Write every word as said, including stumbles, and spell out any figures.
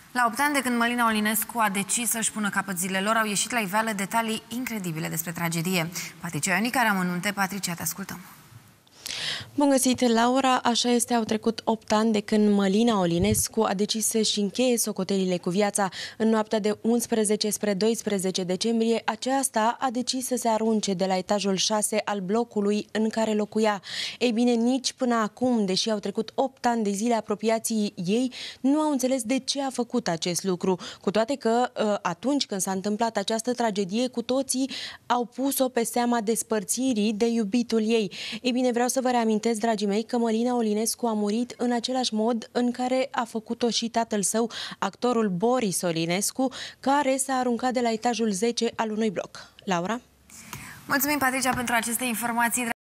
La opt ani de când Mălina Olinescu a decis să-și pună capăt zilelor, au ieșit la iveală detalii incredibile despre tragedie. Patricia Ionica are amănunte. Patricia, te ascultăm. Bun găsit, Laura! Așa este, au trecut opt ani de când Mălina Olinescu a decis să-și încheie socotelile cu viața. În noaptea de unsprezece spre doisprezece decembrie, aceasta a decis să se arunce de la etajul șase al blocului în care locuia. Ei bine, nici până acum, deși au trecut opt ani de zile, apropiații ei nu au înțeles de ce a făcut acest lucru. Cu toate că atunci când s-a întâmplat această tragedie, cu toții au pus-o pe seama despărțirii de iubitul ei. Ei bine, vreau să vă reamintesc, dragii mei, că Mălina Olinescu a murit în același mod în care a făcut-o și tatăl său, actorul Boris Olinescu, care s-a aruncat de la etajul zece al unui bloc. Laura? Mulțumim, Patricia, pentru aceste informații.